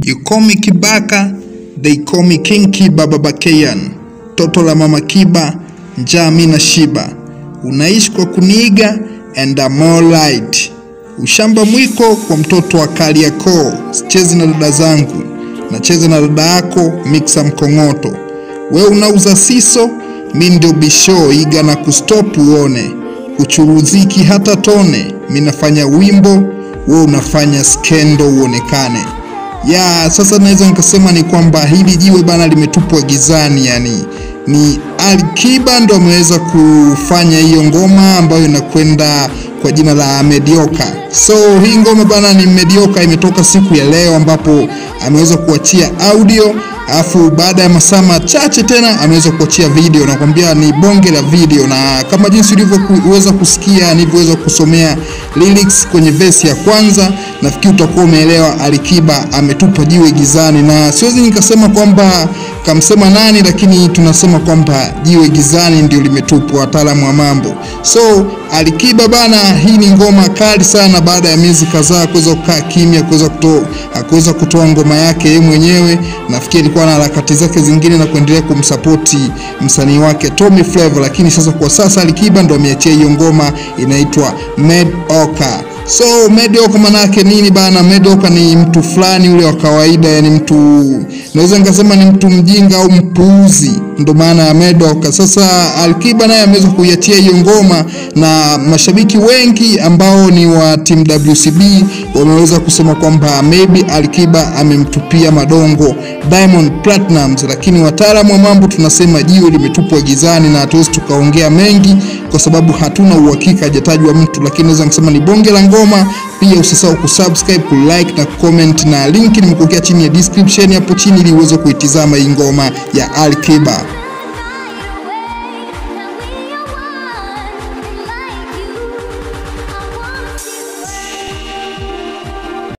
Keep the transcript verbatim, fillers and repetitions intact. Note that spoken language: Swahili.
You call me Kibaka, they call me King Kiba Babakeyan. Toto la mama Kiba, njaa mina shiba. Unaishi kwa kuniiga and I'm alright. Ushamba mwiko kwa mtoto wa Kariakoo. Sichezi na dada zangu, nacheza na dada yako mixa mkongoto. We unauza siso, mi ndio bisho iga na kustop uone. Uchuruziki hata tone, minafanya wimbo, we unafanya skendo uonekane. Ya sasa naweza nikasema ni kwamba hili jiwe bana limetupwa gizani, yani ni Alikiba ndo ameweza kufanya hiyo ngoma ambayo inakwenda kwa jina la Mediocre. So hii ngoma bana ni Mediocre, imetoka siku ya leo ambapo ameweza kuachia audio, afu baada ya masaa machache tena ameweza kuachia video. Nakwambia ni bonge la video, na kama jinsi ulivyoweza kusikia nilivyoweza kusomea lyrics kwenye verse ya kwanza, nafikiri utakuwa umeelewa Alikiba ametupa jiwe gizani. Na siwezi nikasema kwamba kamsema nani, lakini tunasema kwamba jiwe gizani ndio limetupwa, wataalamu wa mambo. So Alikiba bana, hii ni ngoma kali sana baada ya miezi kadhaa kuweza kukaa kimya, kuweza kutoa kuweza kutoa ngoma yake yeye mwenyewe. Nafikiri alikuwa na harakati zake zingine na kuendelea kumsupport msanii wake Tommy Flavor, lakini sasa kwa sasa Alikiba ndo ameachia hiyo ngoma inaitwa Mediocre. So Mediocre manake nini bana? Mediocre ni mtu fulani ule wa kawaida, yani mtu naweza nikasema ni mtu mjinga au mpuuzi, ndo maana ya Mediocre. Sasa Alikiba naye ameweza kuiachia hiyo ngoma, na mashabiki wengi ambao ni wa team W C B wameweza kusema kwamba maybe Alikiba amemtupia madongo Diamond Platnumz, lakini wataalamu wa mambo tunasema jiwe limetupwa gizani, na hatuwezi tukaongea mengi kwa sababu hatuna uhakika, hajatajwa mtu, lakini naweza kusema ni bonge la ngoma. Pia usisahau kusubscribe, kulike na comment, na link nimekuwekea chini ya description hapo chini ili uweze kuitizama hii ngoma ya Alikiba.